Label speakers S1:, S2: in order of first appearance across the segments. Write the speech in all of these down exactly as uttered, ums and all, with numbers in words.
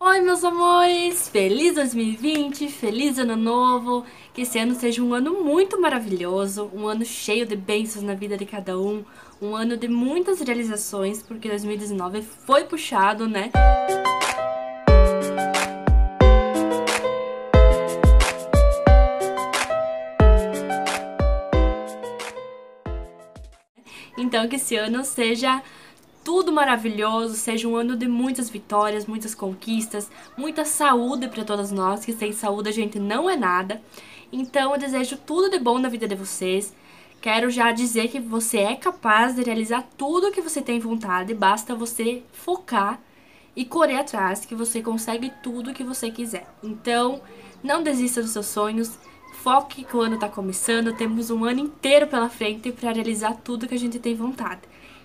S1: Oi, meus amores! Feliz dois mil e vinte, feliz ano novo, que esse ano seja um ano muito maravilhoso, um ano cheio de bênçãos na vida de cada um, um ano de muitas realizações, porque dois mil e dezenove foi puxado, né? Então que esse ano seja tudo maravilhoso, seja um ano de muitas vitórias, muitas conquistas, muita saúde para todas nós, que sem saúde a gente não é nada. Então eu desejo tudo de bom na vida de vocês. Quero já dizer que você é capaz de realizar tudo o que você tem vontade, basta você focar e correr atrás, que você consegue tudo o que você quiser. Então, não desista dos seus sonhos, foque que o ano está começando, temos um ano inteiro pela frente para realizar tudo que a gente tem vontade.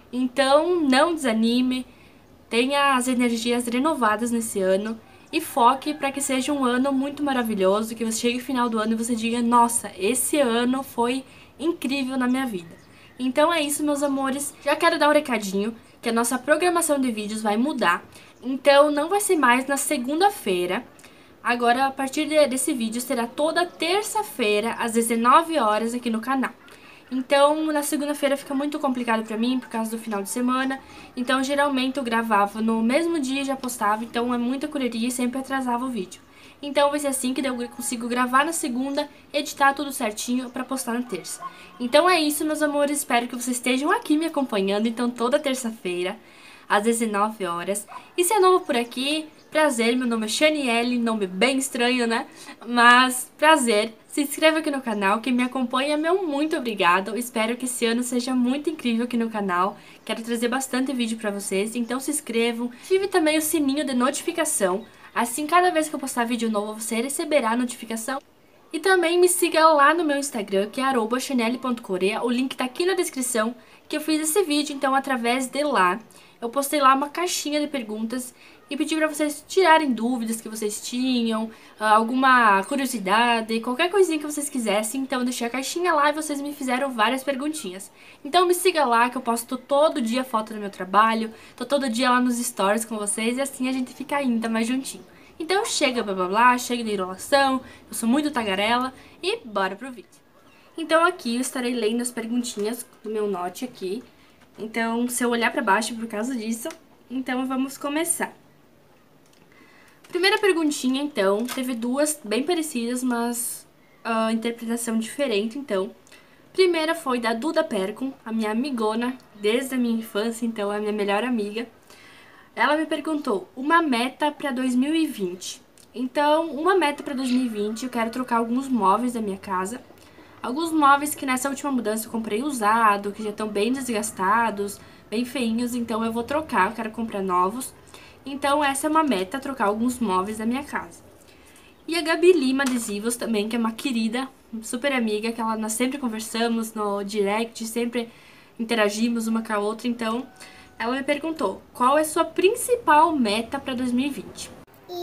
S1: Então, não desanime, tenha as energias renovadas nesse ano e foque para que seja um ano muito maravilhoso, que você chegue no final do ano e você diga, nossa, esse ano foi incrível na minha vida. Então é isso, meus amores. Já quero dar um recadinho que a nossa programação de vídeos vai mudar. Então não vai ser mais na segunda-feira. Agora, a partir desse vídeo, será toda terça-feira, às dezenove horas, aqui no canal. Então, na segunda-feira fica muito complicado pra mim, por causa do final de semana. Então, geralmente eu gravava no mesmo dia e já postava, então é muita correria e sempre atrasava o vídeo. Então, vai ser assim que eu consigo gravar na segunda, editar tudo certinho pra postar na terça. Então é isso, meus amores, espero que vocês estejam aqui me acompanhando, então toda terça-feira, às dezenove horas. E se é novo por aqui, prazer, meu nome é Shaniele, nome bem estranho, né? Mas prazer, se inscreva aqui no canal, quem me acompanha, meu muito obrigado. Espero que esse ano seja muito incrível aqui no canal. Quero trazer bastante vídeo pra vocês, então se inscrevam. Ative também o sininho de notificação, assim cada vez que eu postar vídeo novo você receberá a notificação. E também me siga lá no meu Instagram, que é arroba chanelle ponto corea, o link tá aqui na descrição, que eu fiz esse vídeo, então através de lá. Eu postei lá uma caixinha de perguntas e pedi pra vocês tirarem dúvidas que vocês tinham, alguma curiosidade, qualquer coisinha que vocês quisessem. Então eu deixei a caixinha lá e vocês me fizeram várias perguntinhas. Então me siga lá que eu posto todo dia foto do meu trabalho, tô todo dia lá nos stories com vocês e assim a gente fica ainda mais juntinho. Então chega blá blá blá, chega de enrolação, eu sou muito tagarela e bora pro vídeo. Então aqui eu estarei lendo as perguntinhas do meu note aqui. Então, se eu olhar pra baixo por causa disso, então vamos começar. Primeira perguntinha, então, teve duas bem parecidas, mas a interpretação diferente, então. Primeira foi da Duda Percon, a minha amigona, desde a minha infância, então, a minha melhor amiga. Ela me perguntou, uma meta pra dois mil e vinte. Então, uma meta pra dois mil e vinte, eu quero trocar alguns móveis da minha casa. Alguns móveis que nessa última mudança eu comprei usado, que já estão bem desgastados, bem feinhos, então eu vou trocar, eu quero comprar novos. Então essa é uma meta, trocar alguns móveis da minha casa. E a Gabi Lima Adesivos também, que é uma querida, super amiga, que ela, nós sempre conversamos no direct, sempre interagimos uma com a outra, então ela me perguntou, qual é a sua principal meta para dois mil e vinte?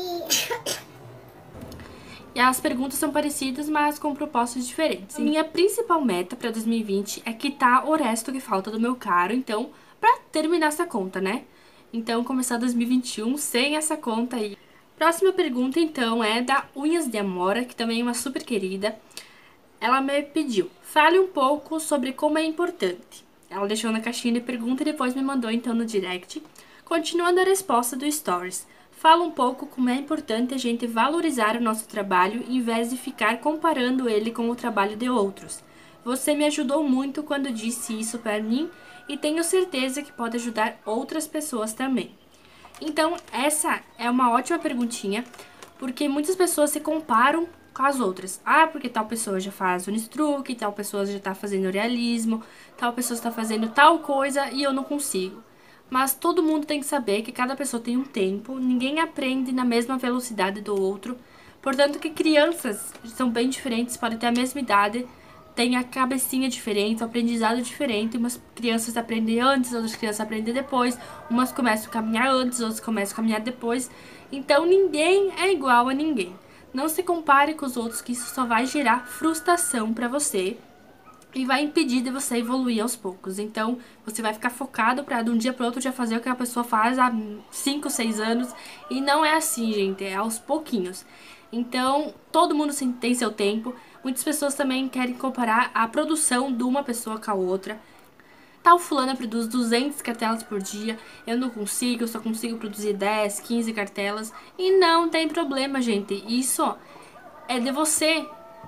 S1: E as perguntas são parecidas, mas com propostas diferentes. Minha principal meta para dois mil e vinte é quitar o resto que falta do meu caro, então, pra terminar essa conta, né? Então, começar dois mil e vinte e um sem essa conta aí. Próxima pergunta, então, é da Unhas de Amora, que também é uma super querida. Ela me pediu, fale um pouco sobre como é importante. Ela deixou na caixinha de pergunta e depois me mandou, então, no direct. Continuando a resposta do Stories. Fala um pouco como é importante a gente valorizar o nosso trabalho em vez de ficar comparando ele com o trabalho de outros. Você me ajudou muito quando disse isso para mim e tenho certeza que pode ajudar outras pessoas também. Então, essa é uma ótima perguntinha, porque muitas pessoas se comparam com as outras. Ah, porque tal pessoa já faz unistruque, tal pessoa já está fazendo realismo, tal pessoa está fazendo tal coisa e eu não consigo. Mas todo mundo tem que saber que cada pessoa tem um tempo, ninguém aprende na mesma velocidade do outro. Portanto, que crianças são bem diferentes, podem ter a mesma idade, têm a cabecinha diferente, o aprendizado diferente. Umas crianças aprendem antes, outras crianças aprendem depois. Umas começam a caminhar antes, outras começam a caminhar depois. Então, ninguém é igual a ninguém. Não se compare com os outros, que isso só vai gerar frustração pra você. e vai impedir de você evoluir aos poucos. Então, você vai ficar focado pra de um dia pro outro já fazer o que a pessoa faz há cinco, seis anos. E não é assim, gente, é aos pouquinhos. Então, todo mundo tem seu tempo. Muitas pessoas também querem comparar a produção de uma pessoa com a outra. Tal fulana produz duzentas cartelas por dia, eu não consigo, eu só consigo produzir dez, quinze cartelas. E não tem problema, gente. Isso é de você.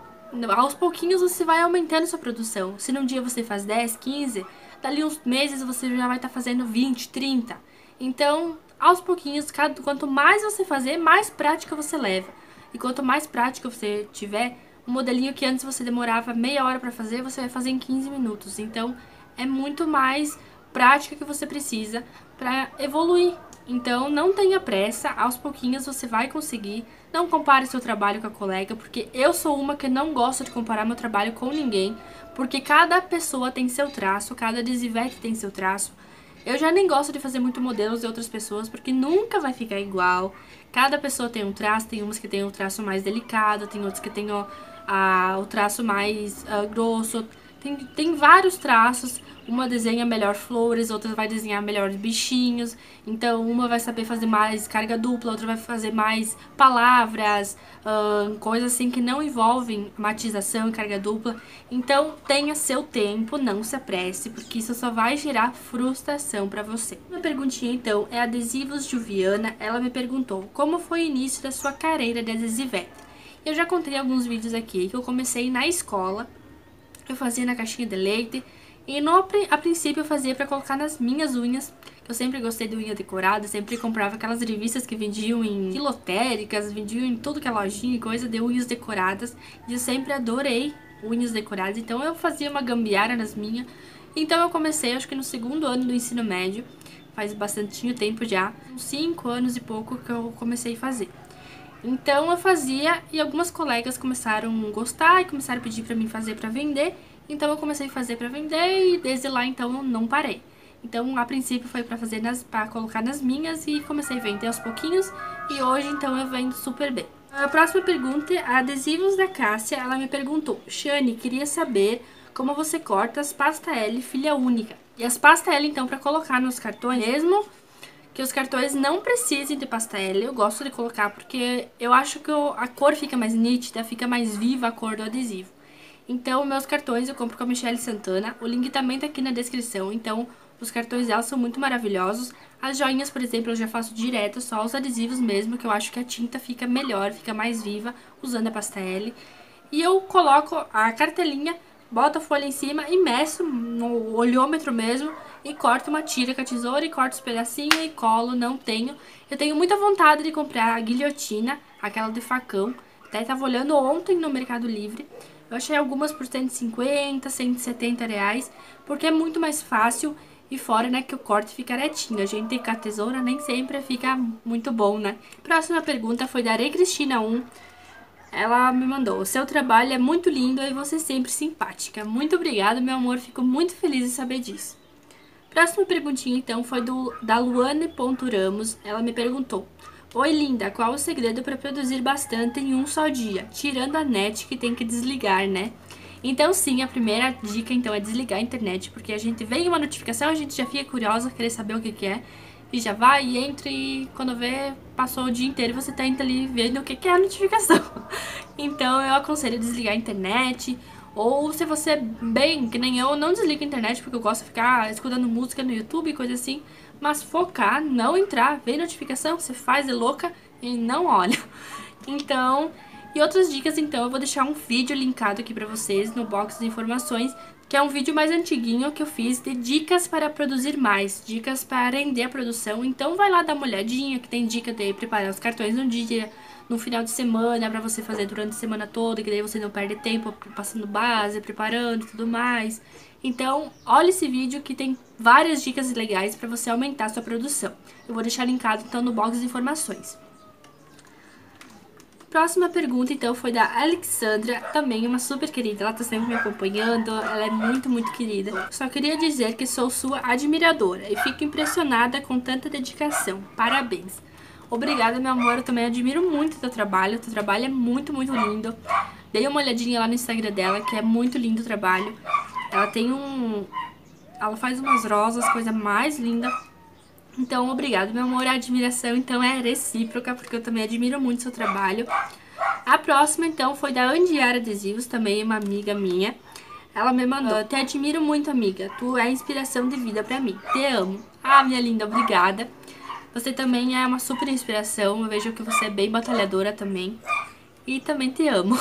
S1: Aos pouquinhos você vai aumentando sua produção. Se num dia você faz dez, quinze, dali uns meses você já vai estar fazendo vinte, trinta. Então, aos pouquinhos, quanto mais você fazer, mais prática você leva. E quanto mais prática você tiver, um modelinho que antes você demorava meia hora pra fazer, você vai fazer em quinze minutos. Então, é muito mais prática que você precisa pra evoluir. Então, não tenha pressa, aos pouquinhos você vai conseguir. Não compare seu trabalho com a colega, porque eu sou uma que não gosta de comparar meu trabalho com ninguém, porque cada pessoa tem seu traço, cada adesivete tem seu traço. Eu já nem gosto de fazer muito modelos de outras pessoas, porque nunca vai ficar igual. Cada pessoa tem um traço, tem umas que tem um traço mais delicado, tem outras que tem ó, a, o traço mais uh, grosso. Tem, tem vários traços, uma desenha melhor flores, outra vai desenhar melhor bichinhos. Então uma vai saber fazer mais carga dupla, outra vai fazer mais palavras, uh, coisas assim que não envolvem matização e carga dupla. Então tenha seu tempo, não se apresse, porque isso só vai gerar frustração pra você. Uma perguntinha então é Adesivos Juviana. Ela me perguntou como foi o início da sua carreira de adesivete. Eu já contei alguns vídeos aqui que eu comecei na escola. Eu fazia na caixinha de leite e no, a princípio eu fazia pra colocar nas minhas unhas. Eu sempre gostei de unha decorada, sempre comprava aquelas revistas que vendiam em quilotéricas, vendiam em tudo que é lojinha e coisa de unhas decoradas. E eu sempre adorei unhas decoradas, então eu fazia uma gambiarra nas minhas. Então eu comecei, acho que no segundo ano do ensino médio, faz bastante tempo já, uns cinco anos e pouco que eu comecei a fazer. Então eu fazia e algumas colegas começaram a gostar e começaram a pedir pra mim fazer pra vender. Então eu comecei a fazer pra vender e desde lá então eu não parei. Então a princípio foi pra fazer nas, pra colocar nas minhas e comecei a vender aos pouquinhos. E hoje então eu vendo super bem. A próxima pergunta é a Adesivos da Cássia. Ela me perguntou: Shane, queria saber como você corta as pasta L filha única. E as pasta L então pra colocar nos cartões mesmo que os cartões não precisem de pasta L, eu gosto de colocar porque eu acho que a cor fica mais nítida, fica mais viva a cor do adesivo. Então, meus cartões eu compro com a Michelle Santana, o link também tá aqui na descrição, então os cartões dela são muito maravilhosos. As joinhas, por exemplo, eu já faço direto, só os adesivos mesmo, que eu acho que a tinta fica melhor, fica mais viva usando a pasta L. E eu coloco a cartelinha, boto a folha em cima e meço no olhômetro mesmo e corto uma tira com a tesoura e corto os pedacinhos e colo. Não tenho. Eu tenho muita vontade de comprar a guilhotina, aquela de facão. Até tava olhando ontem no Mercado Livre. Eu achei algumas por cento e cinquenta, cento e setenta reais, porque é muito mais fácil e fora, né, que o corte fica retinho. A gente com a tesoura nem sempre fica muito bom, né? Próxima pergunta foi da Are Cristina um. Ela me mandou: o seu trabalho é muito lindo e você sempre simpática. Muito obrigada, meu amor, fico muito feliz em saber disso. Próxima perguntinha então foi do, da Luane.Ramos. Ela me perguntou: oi linda, qual o segredo para produzir bastante em um só dia? Tirando a net que tem que desligar, né? Então sim, a primeira dica então é desligar a internet, porque a gente vem uma notificação, a gente já fica curiosa, querer saber o que que é. E já vai e entra e quando vê, passou o dia inteiro você tenta ali vendo o que que é a notificação. Então eu aconselho desligar a internet. Ou se você, bem, que nem eu, não desliga a internet, porque eu gosto de ficar escutando música no YouTube e coisa assim. Mas focar, não entrar, ver notificação, você faz de louca e não olha. Então, e outras dicas então, eu vou deixar um vídeo linkado aqui pra vocês no box de informações, que é um vídeo mais antiguinho que eu fiz de dicas para produzir mais, dicas para render a produção. Então vai lá dar uma olhadinha, que tem dica de preparar os cartões no dia, no final de semana, pra você fazer durante a semana toda, que daí você não perde tempo passando base, preparando e tudo mais. Então, olha esse vídeo que tem várias dicas legais pra você aumentar a sua produção. Eu vou deixar linkado então no box de informações. Próxima pergunta, então, foi da Alexandra, também uma super querida, ela tá sempre me acompanhando, ela é muito, muito querida. Só queria dizer que sou sua admiradora e fico impressionada com tanta dedicação. Parabéns. Obrigada, meu amor, eu também admiro muito o teu trabalho, o teu trabalho é muito, muito lindo. Dei uma olhadinha lá no Instagram dela, que é muito lindo o trabalho. Ela tem um... Ela faz umas rosas, coisa mais linda. Então, obrigado, meu amor. A admiração, então, é recíproca, porque eu também admiro muito o seu trabalho. A próxima, então, foi da Andiara Adesivos, também uma amiga minha. Ela me mandou: te admiro muito, amiga. Tu é inspiração de vida pra mim. Te amo. Ah, minha linda, obrigada. Você também é uma super inspiração. Eu vejo que você é bem batalhadora também. E também te amo.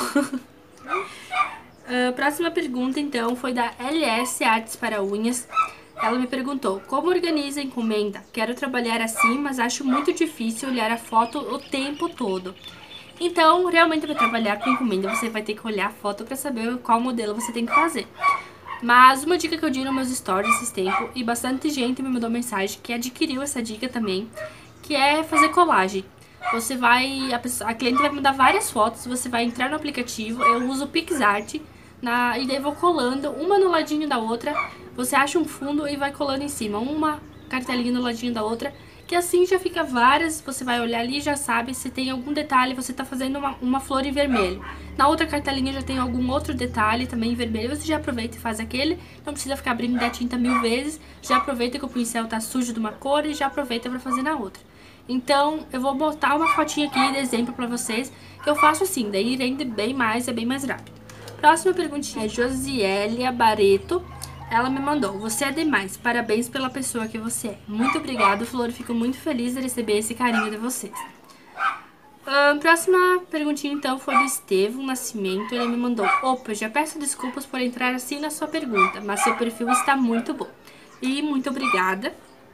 S1: A próxima pergunta, então, foi da L S Artes para Unhas. Ela me perguntou: como organiza a encomenda? Quero trabalhar assim, mas acho muito difícil olhar a foto o tempo todo. Então, realmente, para trabalhar com encomenda, você vai ter que olhar a foto para saber qual modelo você tem que fazer. Mas uma dica que eu dei nos meus stories esses tempos, e bastante gente me mandou mensagem que adquiriu essa dica também, que é fazer colagem. Você vai, a, pessoa, a cliente vai me mandar várias fotos, você vai entrar no aplicativo, eu uso o PixArt, na, e daí eu vou colando uma no ladinho da outra, você acha um fundo e vai colando em cima, uma cartelinha no ladinho da outra, que assim já fica várias, você vai olhar ali e já sabe se tem algum detalhe, você tá fazendo uma, uma flor em vermelho. Na outra cartelinha já tem algum outro detalhe também em vermelho, você já aproveita e faz aquele, não precisa ficar abrindo da tinta mil vezes, já aproveita que o pincel tá sujo de uma cor e já aproveita pra fazer na outra. Então, eu vou botar uma fotinha aqui de exemplo pra vocês, que eu faço assim, daí rende bem mais, é bem mais rápido. Próxima perguntinha é Josielia Barreto. Ela me mandou: você é demais, parabéns pela pessoa que você é. Muito obrigada, Flor, fico muito feliz de receber esse carinho de vocês. A próxima perguntinha, então, foi do Estevão Nascimento. Ele me mandou: opa, já peço desculpas por entrar assim na sua pergunta, mas seu perfil está muito bom. E muito obrigada.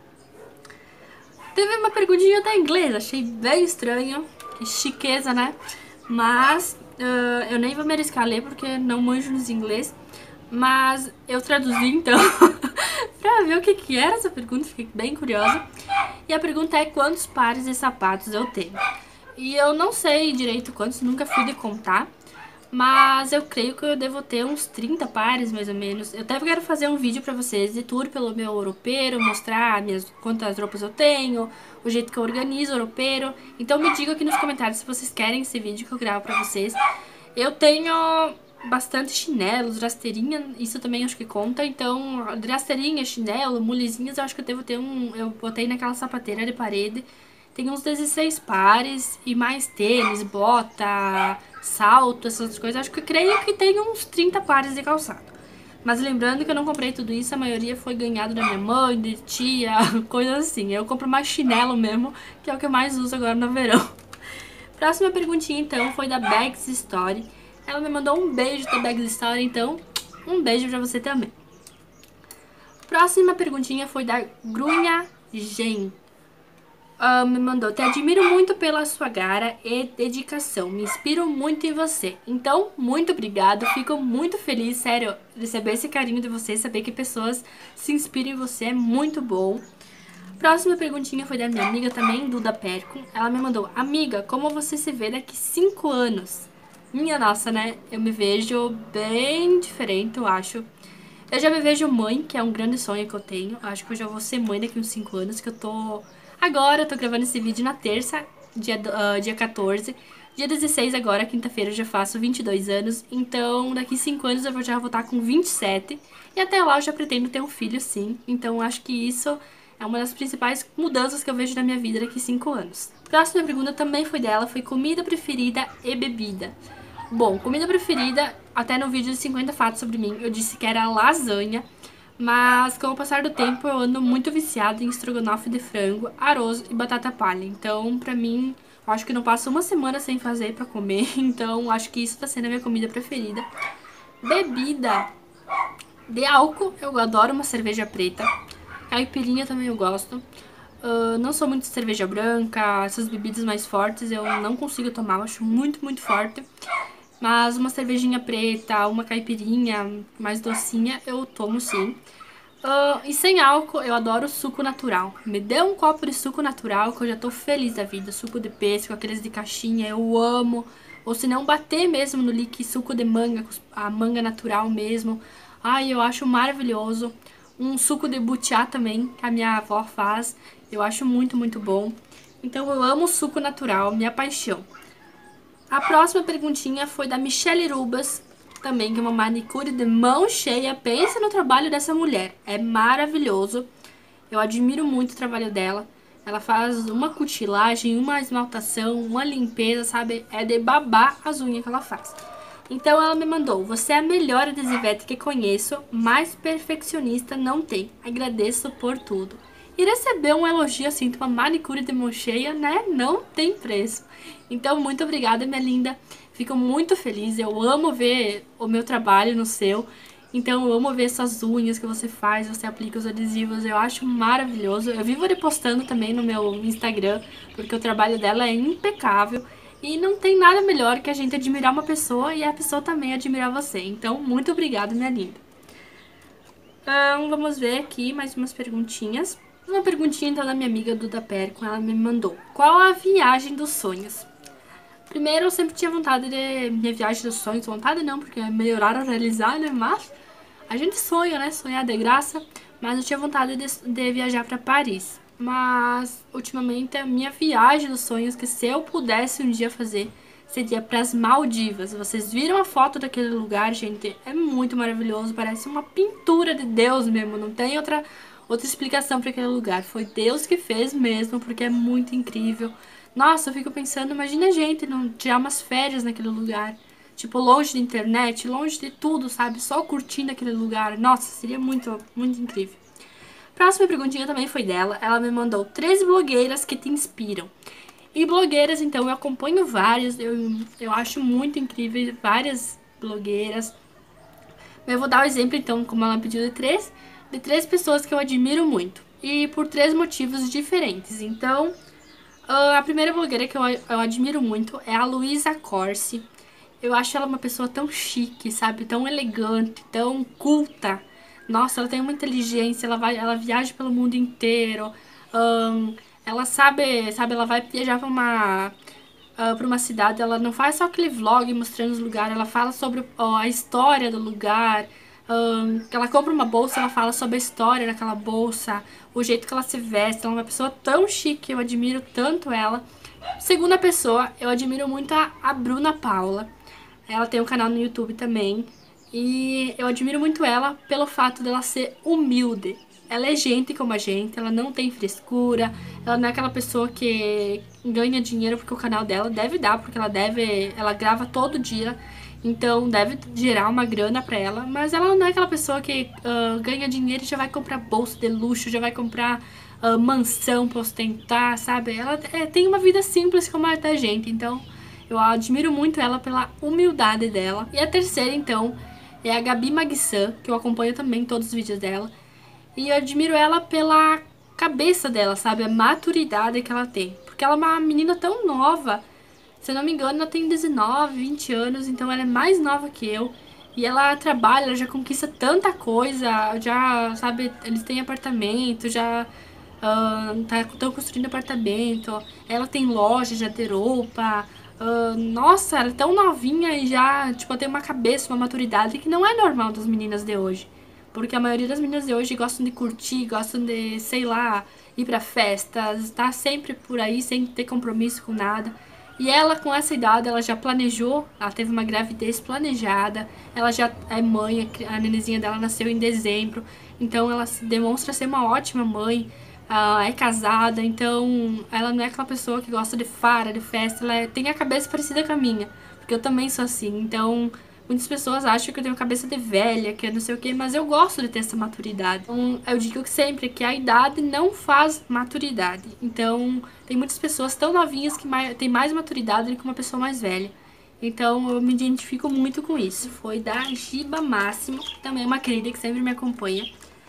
S1: Teve uma perguntinha até em inglês, achei bem estranho, que chiqueza, né? Mas uh, eu nem vou me arriscar a ler porque não manjo nos inglês. Mas eu traduzi, então, pra ver o que que era essa pergunta, fiquei bem curiosa. E a pergunta é: quantos pares de sapatos eu tenho? E eu não sei direito quantos, nunca fui de contar, mas eu creio que eu devo ter uns trinta pares, mais ou menos. Eu até quero fazer um vídeo pra vocês de tour pelo meu roupeiro, mostrar minhas, quantas roupas eu tenho, o jeito que eu organizo o roupeiro. Então me digam aqui nos comentários se vocês querem esse vídeo que eu gravo pra vocês. Eu tenho bastante chinelos, rasteirinha, isso também acho que conta. Então, rasteirinha, chinelo, mulezinhas, eu acho que eu devo ter um... Eu botei naquela sapateira de parede. Tem uns dezesseis pares e mais tênis, bota, salto, essas coisas. Acho que eu creio que tem uns trinta pares de calçado. Mas lembrando que eu não comprei tudo isso, a maioria foi ganhado da minha mãe, de tia, coisas assim. Eu compro mais chinelo mesmo, que é o que eu mais uso agora no verão. Próxima perguntinha, então, foi da Bags Story. Ela me mandou um beijo da Bags Story, então um beijo pra você também. Próxima perguntinha foi da Grunha Gen. Uh, me mandou: te admiro muito pela sua garra e dedicação, me inspiro muito em você. Então, muito obrigado, fico muito feliz, sério, receber esse carinho de você, saber que pessoas se inspiram em você, é muito bom. Próxima perguntinha foi da minha amiga também, Duda Perco. Ela me mandou: amiga, como você se vê daqui cinco anos? Minha nossa, né? Eu me vejo bem diferente, eu acho. Eu já me vejo mãe, que é um grande sonho que eu tenho. Eu acho que eu já vou ser mãe daqui uns cinco anos, que eu tô... Agora eu tô gravando esse vídeo na terça, dia, uh, dia quatorze. Dia dezesseis agora, quinta-feira, eu já faço vinte e dois anos. Então, daqui cinco anos eu já vou estar com vinte e sete. E até lá eu já pretendo ter um filho, sim. Então, acho que isso é uma das principais mudanças que eu vejo na minha vida daqui cinco anos. Próxima pergunta também foi dela, foi comida preferida e bebida. Bom, comida preferida, até no vídeo de cinquenta fatos sobre mim, eu disse que era lasanha. Mas com o passar do tempo eu ando muito viciada em estrogonofe de frango, arroz e batata palha. Então, pra mim, eu acho que não passo uma semana sem fazer pra comer. Então, acho que isso tá sendo a minha comida preferida. Bebida de álcool, eu adoro uma cerveja preta. Caipirinha também eu gosto. Uh, não sou muito de cerveja branca, essas bebidas mais fortes eu não consigo tomar, eu acho muito, muito forte. Mas uma cervejinha preta, uma caipirinha mais docinha, eu tomo sim. Uh, e sem álcool, eu adoro suco natural. Me dê um copo de suco natural que eu já tô feliz da vida. Suco de pêssego, aqueles de caixinha, eu amo. Ou se não, bater mesmo no líquido, suco de manga, a manga natural mesmo. Ai, eu acho maravilhoso. Um suco de butiá também, que a minha avó faz. Eu acho muito, muito bom. Então eu amo suco natural, minha paixão. A próxima perguntinha foi da Michelle Rubas. também, que é uma manicure de mão cheia. Pensa no trabalho dessa mulher, é maravilhoso. Eu admiro muito o trabalho dela. Ela faz uma cutilagem, uma esmaltação, uma limpeza, sabe? É de babar as unhas que ela faz. Então ela me mandou: você é a melhor adesivete que conheço, mais perfeccionista não tem. Agradeço por tudo. E receber um elogio assim de uma manicure de mão cheia, né? Não tem preço. Então, muito obrigada, minha linda. Fico muito feliz. Eu amo ver o meu trabalho no seu. Então, eu amo ver essas unhas que você faz, você aplica os adesivos. Eu acho maravilhoso. Eu vivo repostando também no meu Instagram, porque o trabalho dela é impecável. E não tem nada melhor que a gente admirar uma pessoa e a pessoa também admirar você. Então, muito obrigada, minha linda. Então, vamos ver aqui mais umas perguntinhas. Uma perguntinha, então, da minha amiga Duda Perco, ela me mandou: qual a viagem dos sonhos? Primeiro, eu sempre tinha vontade de... Minha viagem dos sonhos, vontade não, porque é melhorar a realizar, né? Mas a gente sonha, né? Sonhar de graça. Mas eu tinha vontade de, de viajar pra Paris. Mas, ultimamente, a minha viagem dos sonhos, que se eu pudesse um dia fazer, seria para as Maldivas. Vocês viram a foto daquele lugar, gente? É muito maravilhoso, parece uma pintura de Deus mesmo, não tem outra, outra explicação para aquele lugar. Foi Deus que fez mesmo, porque é muito incrível. Nossa, eu fico pensando, imagina a gente não tirar umas férias naquele lugar. Tipo, longe da internet, longe de tudo, sabe? Só curtindo aquele lugar. Nossa, seria muito, muito incrível. Próxima perguntinha também foi dela. Ela me mandou três blogueiras que te inspiram. E blogueiras, então, eu acompanho várias. Eu, eu acho muito incrível várias blogueiras. Eu vou dar o um exemplo, então, como ela pediu, de três, de três pessoas que eu admiro muito. E por três motivos diferentes. Então, a primeira blogueira que eu, eu admiro muito é a Luísa Corsi. Eu acho ela uma pessoa tão chique, sabe? Tão elegante, tão culta. Nossa, ela tem uma inteligência, ela, vai, ela viaja pelo mundo inteiro. Um, ela sabe, sabe, ela vai viajar pra uma, uh, pra uma cidade, ela não faz só aquele vlog mostrando os lugares, ela fala sobre uh, a história do lugar. Um, ela compra uma bolsa, ela fala sobre a história daquela bolsa, o jeito que ela se veste. Ela é uma pessoa tão chique, eu admiro tanto ela. Segunda pessoa, eu admiro muito a, a Bruna Paula. Ela tem um canal no YouTube também. E eu admiro muito ela pelo fato dela ser humilde. Ela é gente como a gente, ela não tem frescura, ela não é aquela pessoa que ganha dinheiro porque o canal dela deve dar, porque ela deve, ela grava todo dia, então deve gerar uma grana pra ela, mas ela não é aquela pessoa que uh, ganha dinheiro e já vai comprar bolsa de luxo, já vai comprar uh, mansão pra ostentar, sabe? Ela é, tem uma vida simples como a da gente, então eu admiro muito ela pela humildade dela. E a terceira, então, é a Gabi Magsan, que eu acompanho também todos os vídeos dela. E eu admiro ela pela cabeça dela, sabe? A maturidade que ela tem. Porque ela é uma menina tão nova. Se eu não me engano, ela tem dezenove, vinte anos, então ela é mais nova que eu. E ela trabalha, ela já conquista tanta coisa, já, sabe, eles têm apartamento, já estão uh, construindo apartamento. Ela tem loja, já tem roupa. Uh, nossa, ela é tão novinha e já, tipo, tem uma cabeça, uma maturidade que não é normal das meninas de hoje. Porque a maioria das meninas de hoje gostam de curtir, gostam de, sei lá, ir pra festas, estar sempre por aí sem ter compromisso com nada. E ela, com essa idade, ela já planejou, ela teve uma gravidez planejada, ela já é mãe, a nenenzinha dela nasceu em dezembro, então ela se demonstra ser uma ótima mãe. Uh, é casada, então ela não é aquela pessoa que gosta de farra, de festa, ela é, tem a cabeça parecida com a minha, porque eu também sou assim, então muitas pessoas acham que eu tenho cabeça de velha, que eu não sei o que, mas eu gosto de ter essa maturidade. Então eu digo que sempre que a idade não faz maturidade, então tem muitas pessoas tão novinhas que mais, tem mais maturidade do que uma pessoa mais velha. Então eu me identifico muito com isso. Foi da Giba Máximo, também é uma querida que sempre me acompanha.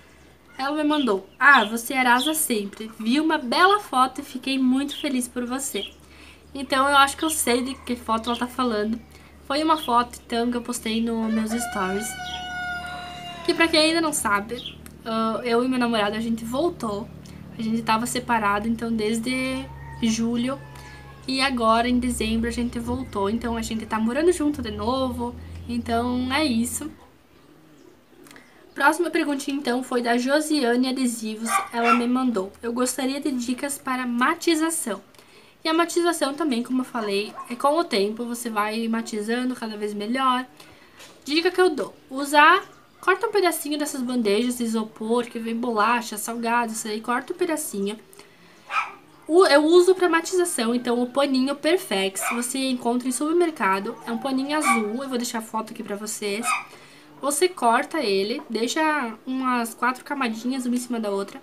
S1: Ela me mandou: ah, você arrasa sempre. Vi uma bela foto e fiquei muito feliz por você. Então eu acho que eu sei de que foto ela tá falando. Foi uma foto, então, que eu postei nos meus stories. Que pra quem ainda não sabe, uh, eu e meu namorado, a gente voltou. A gente tava separado, então, desde julho. E agora, em dezembro, a gente voltou. Então, a gente tá morando junto de novo. Então, é isso. Próxima perguntinha, então, foi da Josiane Adesivos. Ela me mandou: eu gostaria de dicas para matização. E a matização também, como eu falei, é com o tempo, você vai matizando cada vez melhor. Dica que eu dou: usar, corta um pedacinho dessas bandejas de isopor que vem bolacha, salgado, isso aí, corta um pedacinho. Eu uso para matização, então o paninho Perfex, você encontra em supermercado, é um paninho azul, eu vou deixar a foto aqui pra vocês. Você corta ele, deixa umas quatro camadinhas uma em cima da outra.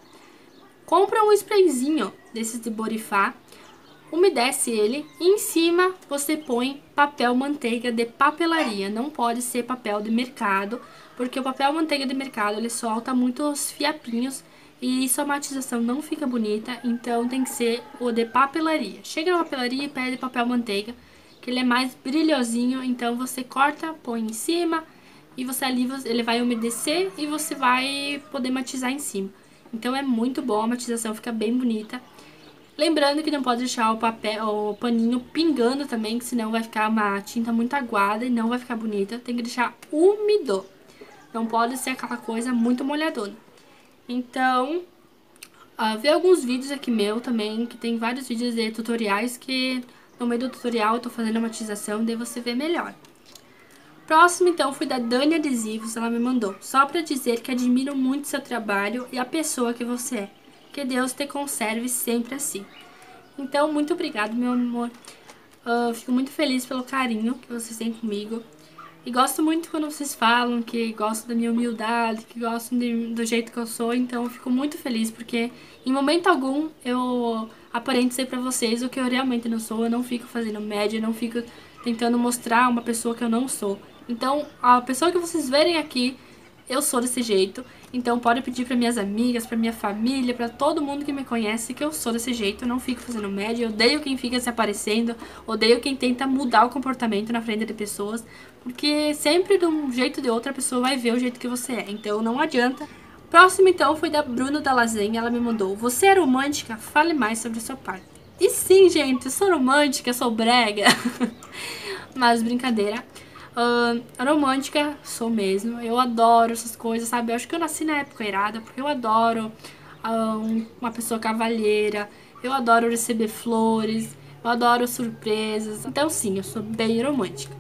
S1: Compra um sprayzinho desses de borifar, umedece ele e em cima você põe papel manteiga de papelaria. Não pode ser papel de mercado, porque o papel manteiga de mercado ele solta muitos fiapinhos e sua matização não fica bonita, então tem que ser o de papelaria. Chega na papelaria e pede papel manteiga, que ele é mais brilhosinho, então você corta, põe em cima e você ali ele vai umedecer e você vai poder matizar em cima. Então é muito bom, a matização fica bem bonita. Lembrando que não pode deixar o papel, o paninho pingando também, que senão vai ficar uma tinta muito aguada e não vai ficar bonita. Tem que deixar úmido, não pode ser aquela coisa muito molhadona. Então, uh, vê alguns vídeos aqui meu também, que tem vários vídeos de tutoriais que no meio do tutorial eu tô fazendo a matização, daí você vê melhor. Próximo, então, foi da Dani Adesivos, ela me mandou: só pra dizer que admiro muito seu trabalho e a pessoa que você é. Que Deus te conserve sempre assim. Então, muito obrigado, meu amor. Uh, fico muito feliz pelo carinho que vocês têm comigo. E gosto muito quando vocês falam que gostam da minha humildade, que gostam de, do jeito que eu sou. Então eu fico muito feliz, porque em momento algum eu aparento ser pra vocês o que eu realmente não sou. Eu não fico fazendo média, eu não fico tentando mostrar uma pessoa que eu não sou. Então a pessoa que vocês verem aqui, eu sou desse jeito. Então pode pedir para minhas amigas, para minha família, para todo mundo que me conhece que eu sou desse jeito. Eu não fico fazendo média, eu odeio quem fica se aparecendo, odeio quem tenta mudar o comportamento na frente de pessoas, porque sempre de um jeito ou de outro a pessoa vai ver o jeito que você é, então não adianta. Próximo então foi da Bruna da Lasanha, ela me mandou: você é romântica? Fale mais sobre a sua parte. E sim, gente, eu sou romântica, eu sou brega, mas brincadeira. Uh, romântica, sou mesmo. Eu adoro essas coisas, sabe? Eu acho que eu nasci na época errada, porque eu adoro uh, uma pessoa cavalheira, eu adoro receber flores, eu adoro surpresas. Então sim, eu sou bem romântica.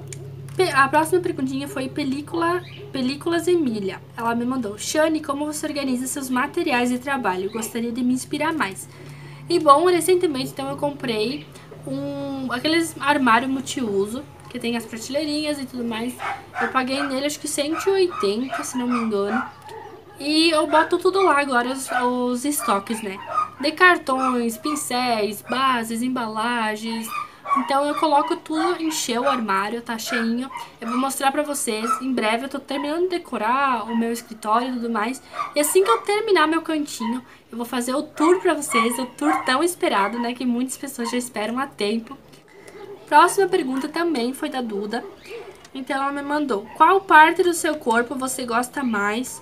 S1: A próxima perguntinha foi película, Películas Emília. Ela me mandou: Shane, como você organiza seus materiais de trabalho? Gostaria de me inspirar mais. E bom, recentemente então eu comprei um, aqueles armário multiuso, que tem as prateleirinhas e tudo mais. Eu paguei nele acho que cento e oitenta, se não me engano. E eu boto tudo lá agora, os, os estoques, né? De cartões, pincéis, bases, embalagens. Então eu coloco tudo, encher o armário, tá cheinho. Eu vou mostrar pra vocês. Em breve eu tô terminando de decorar o meu escritório e tudo mais. E assim que eu terminar meu cantinho, eu vou fazer o tour pra vocês. O tour tão esperado, né? Que muitas pessoas já esperam há tempo. Próxima pergunta também foi da Duda. Então ela me mandou: qual parte do seu corpo você gosta mais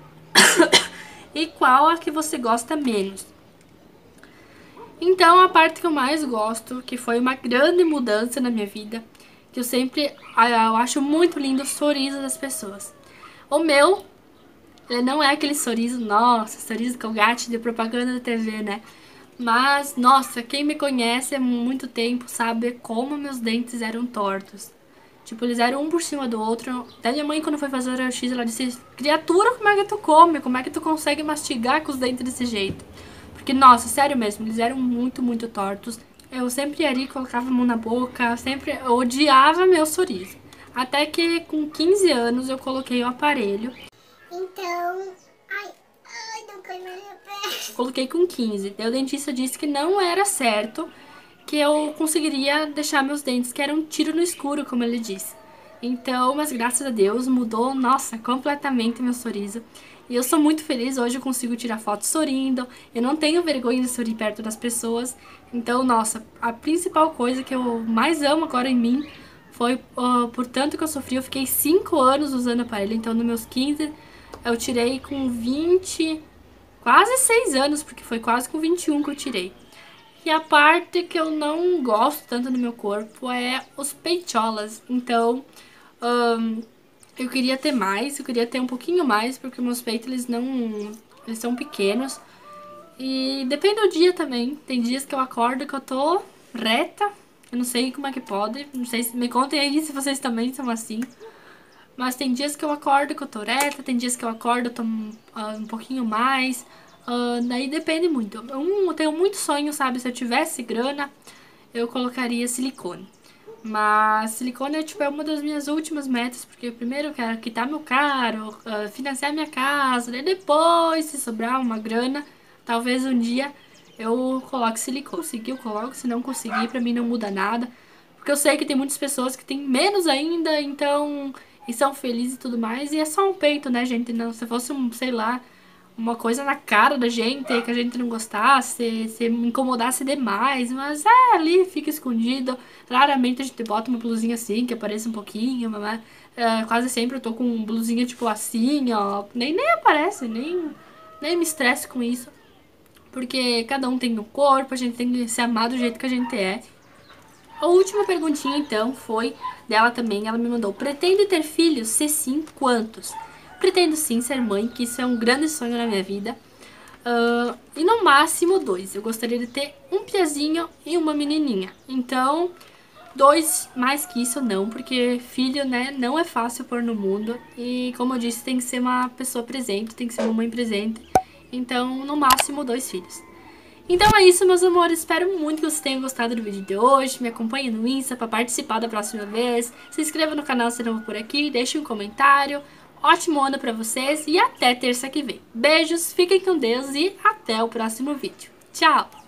S1: e qual a que você gosta menos? Então a parte que eu mais gosto, que foi uma grande mudança na minha vida, que eu sempre eu acho muito lindo o sorriso das pessoas. O meu, ele não é aquele sorriso, nossa, sorriso Colgate de propaganda da T V, né? Mas, nossa, quem me conhece há muito tempo sabe como meus dentes eram tortos. Tipo, eles eram um por cima do outro. Até minha mãe, quando foi fazer o raio-x, ela disse: criatura, como é que tu come? Como é que tu consegue mastigar com os dentes desse jeito? Porque, nossa, sério mesmo, eles eram muito, muito tortos. Eu sempre ia ali, colocava a mão na boca, sempre eu odiava meu sorriso. Até que com quinze anos eu coloquei o aparelho. Então... Ai, ai, não cai mais minha pé. Coloquei com quinze. Daí o dentista disse que não era certo, que eu conseguiria deixar meus dentes, que era um tiro no escuro, como ele disse. Então, mas graças a Deus mudou, nossa, completamente meu sorriso. E eu sou muito feliz, hoje eu consigo tirar fotos sorrindo, eu não tenho vergonha de sorrir perto das pessoas. Então, nossa, a principal coisa que eu mais amo agora em mim foi, uh, por tanto que eu sofri, eu fiquei cinco anos usando aparelho. Então, nos meus quinze, eu tirei com vinte, quase seis anos, porque foi quase com vinte e um que eu tirei. E a parte que eu não gosto tanto no meu corpo é os peitolas. Então, um, eu queria ter mais, eu queria ter um pouquinho mais, porque meus peitos, eles não... eles são pequenos. E depende do dia também. Tem dias que eu acordo que eu tô reta. Eu não sei como é que pode. Não sei se... Me contem aí se vocês também são assim. Mas tem dias que eu acordo que eu tô reta, tem dias que eu acordo eu tô uh, um pouquinho mais. Uh, daí depende muito. Um, eu tenho muito sonho, sabe? Se eu tivesse grana, eu colocaria silicone. Mas silicone é, tipo, é uma das minhas últimas metas, porque primeiro eu quero quitar meu carro, uh, financiar minha casa, daí depois, se sobrar uma grana, talvez um dia eu coloque silicone. Conseguir, eu coloco, se não conseguir, pra mim não muda nada. Porque eu sei que tem muitas pessoas que têm menos ainda, então, e são felizes e tudo mais, e é só um peito, né, gente? Não, se fosse um, sei lá, uma coisa na cara da gente que a gente não gostasse, se incomodasse demais, mas é ali, fica escondido. Raramente a gente bota uma blusinha assim, que apareça um pouquinho, mas é, quase sempre eu tô com blusinha tipo assim, ó, nem, nem aparece, nem, nem me estresse com isso, porque cada um tem um corpo, a gente tem que se amar do jeito que a gente é. A última perguntinha, então, foi dela também. Ela me mandou: pretende ter filhos? Se sim, quantos? Pretendo sim ser mãe, que isso é um grande sonho na minha vida. Uh, e no máximo dois. Eu gostaria de ter um piazinho e uma menininha. Então, dois mais que isso não, porque filho, né, não é fácil pôr no mundo. E como eu disse, tem que ser uma pessoa presente, tem que ser uma mãe presente. Então, no máximo, dois filhos. Então é isso, meus amores. Espero muito que vocês tenham gostado do vídeo de hoje. Me acompanhe no Insta para participar da próxima vez. Se inscreva no canal se não for por aqui. Deixe um comentário. Ótimo ano para vocês e até terça que vem. Beijos, fiquem com Deus e até o próximo vídeo. Tchau!